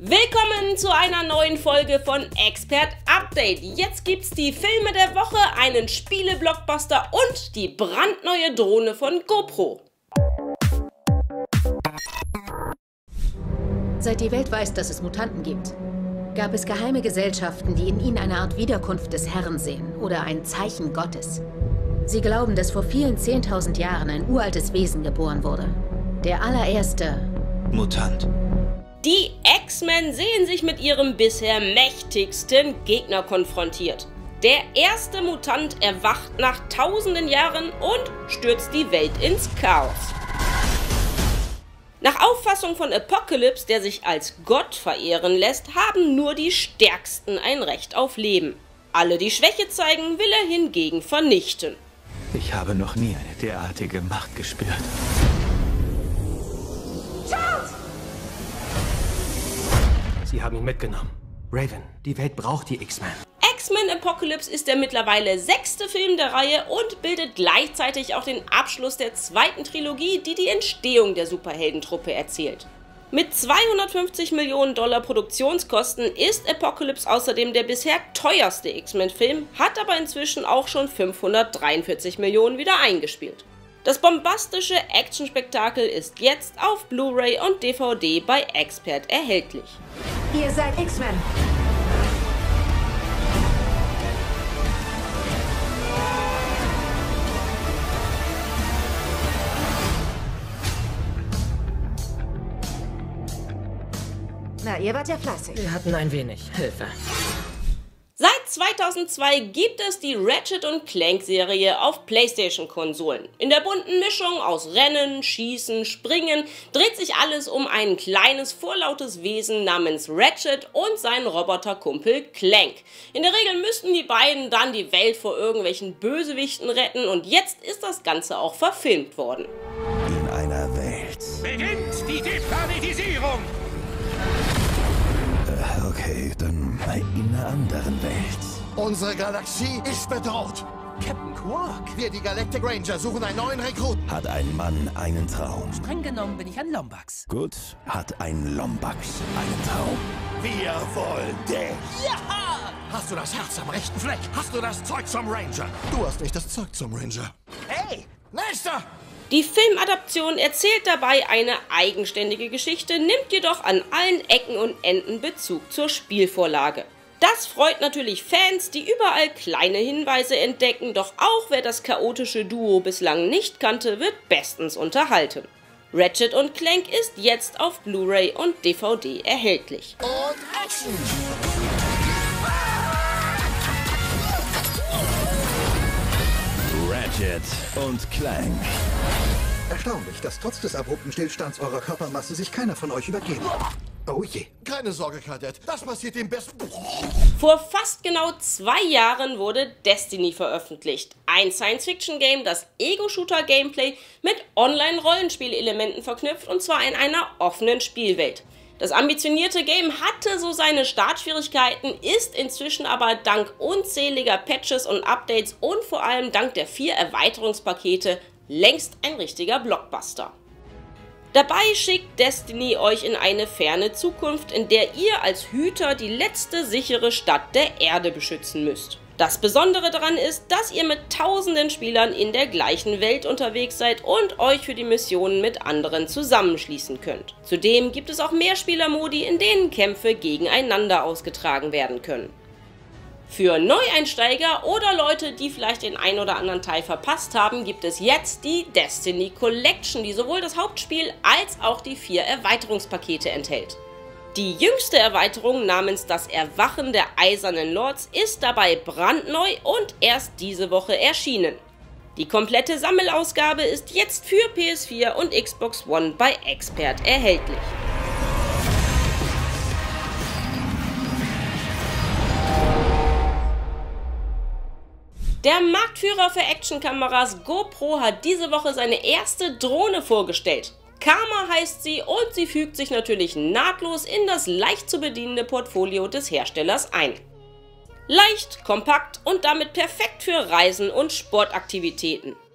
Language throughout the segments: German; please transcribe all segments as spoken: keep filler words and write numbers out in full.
Willkommen zu einer neuen Folge von Expert Update. Jetzt gibt's die Filme der Woche, einen Spiele-Blockbuster und die brandneue Drohne von GoPro. Seit die Welt weiß, dass es Mutanten gibt, gab es geheime Gesellschaften, die in ihnen eine Art Wiederkunft des Herrn sehen oder ein Zeichen Gottes. Sie glauben, dass vor vielen zehntausend Jahren ein uraltes Wesen geboren wurde. Der allererste Mutant. Die X-Men sehen sich mit ihrem bisher mächtigsten Gegner konfrontiert. Der erste Mutant erwacht nach tausenden Jahren und stürzt die Welt ins Chaos. Nach Auffassung von Apocalypse, der sich als Gott verehren lässt, haben nur die Stärksten ein Recht auf Leben. Alle, die Schwäche zeigen, will er hingegen vernichten. Ich habe noch nie eine derartige Macht gespürt. Charles! Sie haben ihn mitgenommen. Raven, die Welt braucht die X-Men. X-Men Apocalypse ist der mittlerweile sechste Film der Reihe und bildet gleichzeitig auch den Abschluss der zweiten Trilogie, die die Entstehung der Superheldentruppe erzählt. Mit zweihundertfünfzig Millionen Dollar Produktionskosten ist Apocalypse außerdem der bisher teuerste X-Men-Film, hat aber inzwischen auch schon fünfhundertdreiundvierzig Millionen wieder eingespielt. Das bombastische Actionspektakel ist jetzt auf Blu-ray und D V D bei Expert erhältlich. Ihr seid X-Men. Na, ihr wart ja fleißig. Wir hatten ein wenig Hilfe. Seit zweitausendzwei gibt es die Ratchet und Clank Serie auf PlayStation-Konsolen. In der bunten Mischung aus Rennen, Schießen, Springen dreht sich alles um ein kleines, vorlautes Wesen namens Ratchet und seinen Roboterkumpel Clank. In der Regel müssten die beiden dann die Welt vor irgendwelchen Bösewichten retten und jetzt ist das Ganze auch verfilmt worden. In einer Welt. Beginnt die Deplanetisierung! Äh, okay, dann in einer anderen Welt. Unsere Galaxie ist bedroht. Captain Quark! Wir, die Galactic Ranger, suchen einen neuen Rekruten. Hat ein Mann einen Traum? Streng genommen bin ich ein Lombax. Gut, hat ein Lombax einen Traum? Wir wollen dich. Ja! Hast du das Herz am rechten Fleck? Hast du das Zeug zum Ranger? Du hast nicht das Zeug zum Ranger. Hey! Nächster! Die Filmadaption erzählt dabei eine eigenständige Geschichte, nimmt jedoch an allen Ecken und Enden Bezug zur Spielvorlage. Das freut natürlich Fans, die überall kleine Hinweise entdecken, doch auch wer das chaotische Duo bislang nicht kannte, wird bestens unterhalten. Ratchet und Clank ist jetzt auf Blu-ray und D V D erhältlich. Und Action! Ratchet und Clank. Erstaunlich, dass trotz des abrupten Stillstands eurer Körpermasse sich keiner von euch übergeben. Oh je. Keine Sorge, Kadett. Das passiert dem besten. Vor fast genau zwei Jahren wurde Destiny veröffentlicht. Ein Science-Fiction-Game, das Ego-Shooter-Gameplay mit Online-Rollenspielelementen verknüpft und zwar in einer offenen Spielwelt. Das ambitionierte Game hatte so seine Startschwierigkeiten, ist inzwischen aber dank unzähliger Patches und Updates und vor allem dank der vier Erweiterungspakete längst ein richtiger Blockbuster. Dabei schickt Destiny euch in eine ferne Zukunft, in der ihr als Hüter die letzte sichere Stadt der Erde beschützen müsst. Das Besondere daran ist, dass ihr mit tausenden Spielern in der gleichen Welt unterwegs seid und euch für die Missionen mit anderen zusammenschließen könnt. Zudem gibt es auch Mehrspielermodi, in denen Kämpfe gegeneinander ausgetragen werden können. Für Neueinsteiger oder Leute, die vielleicht den ein oder anderen Teil verpasst haben, gibt es jetzt die Destiny Collection, die sowohl das Hauptspiel als auch die vier Erweiterungspakete enthält. Die jüngste Erweiterung namens Das Erwachen der Eisernen Lords ist dabei brandneu und erst diese Woche erschienen. Die komplette Sammelausgabe ist jetzt für P S vier und Xbox One bei Expert erhältlich. Der Marktführer für Actionkameras GoPro hat diese Woche seine erste Drohne vorgestellt. Karma heißt sie und sie fügt sich natürlich nahtlos in das leicht zu bedienende Portfolio des Herstellers ein. Leicht, kompakt und damit perfekt für Reisen und Sportaktivitäten.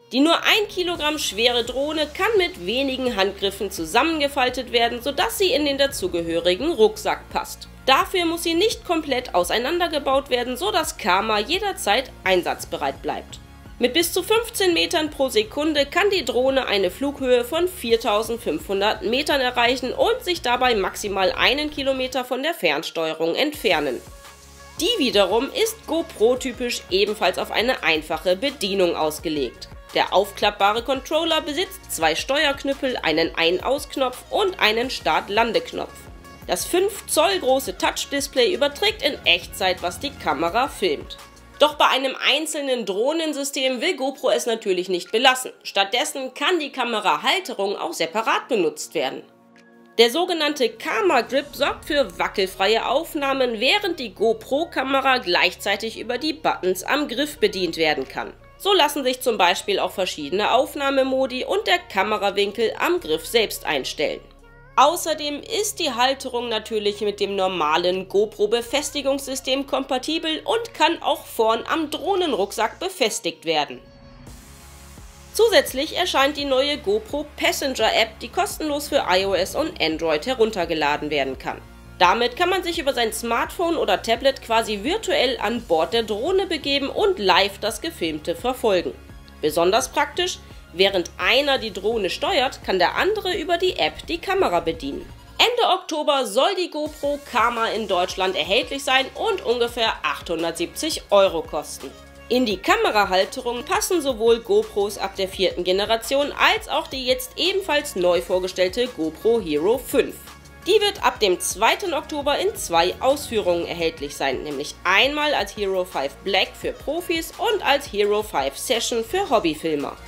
Die nur ein Kilogramm schwere Drohne kann mit wenigen Handgriffen zusammengefaltet werden, sodass sie in den dazugehörigen Rucksack passt. Dafür muss sie nicht komplett auseinandergebaut werden, sodass Karma jederzeit einsatzbereit bleibt. Mit bis zu fünfzehn Metern pro Sekunde kann die Drohne eine Flughöhe von viertausendfünfhundert Metern erreichen und sich dabei maximal einen Kilometer von der Fernsteuerung entfernen. Die wiederum ist GoPro-typisch ebenfalls auf eine einfache Bedienung ausgelegt. Der aufklappbare Controller besitzt zwei Steuerknüppel, einen Ein-Aus-Knopf und einen Start-Lande-Knopf. Das fünf Zoll große Touch-Display überträgt in Echtzeit, was die Kamera filmt. Doch bei einem einzelnen Drohnensystem will GoPro es natürlich nicht belassen. Stattdessen kann die Kamerahalterung auch separat benutzt werden. Der sogenannte Karma Grip sorgt für wackelfreie Aufnahmen, während die GoPro-Kamera gleichzeitig über die Buttons am Griff bedient werden kann. So lassen sich zum Beispiel auch verschiedene Aufnahmemodi und der Kamerawinkel am Griff selbst einstellen. Außerdem ist die Halterung natürlich mit dem normalen GoPro-Befestigungssystem kompatibel und kann auch vorn am Drohnenrucksack befestigt werden. Zusätzlich erscheint die neue GoPro Passenger App, die kostenlos für iOS und Android heruntergeladen werden kann. Damit kann man sich über sein Smartphone oder Tablet quasi virtuell an Bord der Drohne begeben und live das Gefilmte verfolgen. Besonders praktisch: während einer die Drohne steuert, kann der andere über die App die Kamera bedienen. Ende Oktober soll die GoPro Karma in Deutschland erhältlich sein und ungefähr achthundertsiebzig Euro kosten. In die Kamerahalterung passen sowohl GoPros ab der vierten Generation als auch die jetzt ebenfalls neu vorgestellte GoPro Hero fünf. Die wird ab dem zweiten Oktober in zwei Ausführungen erhältlich sein, nämlich einmal als Hero fünf Black für Profis und als Hero fünf Session für Hobbyfilmer.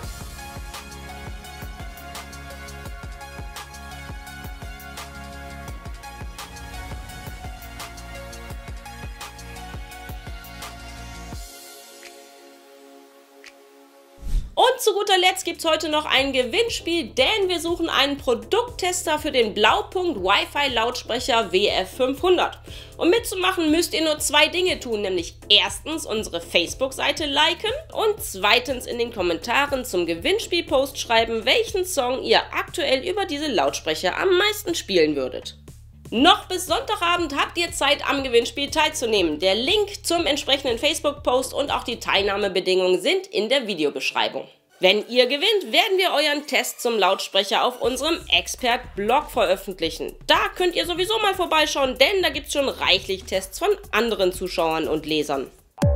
Und zu guter Letzt gibt es heute noch ein Gewinnspiel, denn wir suchen einen Produkttester für den Blaupunkt Wi-Fi Lautsprecher W F fünfhundert. Um mitzumachen, müsst ihr nur zwei Dinge tun, nämlich erstens unsere Facebook-Seite liken und zweitens in den Kommentaren zum Gewinnspielpost schreiben, welchen Song ihr aktuell über diese Lautsprecher am meisten spielen würdet. Noch bis Sonntagabend habt ihr Zeit, am Gewinnspiel teilzunehmen. Der Link zum entsprechenden Facebook-Post und auch die Teilnahmebedingungen sind in der Videobeschreibung. Wenn ihr gewinnt, werden wir euren Test zum Lautsprecher auf unserem Expert-Blog veröffentlichen. Da könnt ihr sowieso mal vorbeischauen, denn da gibt es schon reichlich Tests von anderen Zuschauern und Lesern.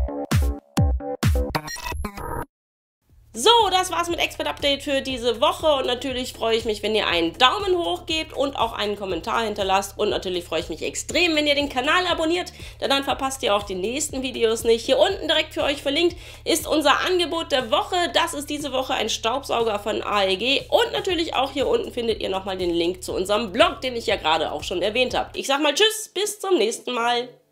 So, das war's mit Expert Update für diese Woche und natürlich freue ich mich, wenn ihr einen Daumen hoch gebt und auch einen Kommentar hinterlasst und natürlich freue ich mich extrem, wenn ihr den Kanal abonniert, denn dann verpasst ihr auch die nächsten Videos nicht. Hier unten direkt für euch verlinkt ist unser Angebot der Woche. Das ist diese Woche ein Staubsauger von A E G und natürlich auch hier unten findet ihr nochmal den Link zu unserem Blog, den ich ja gerade auch schon erwähnt habe. Ich sag mal tschüss, bis zum nächsten Mal.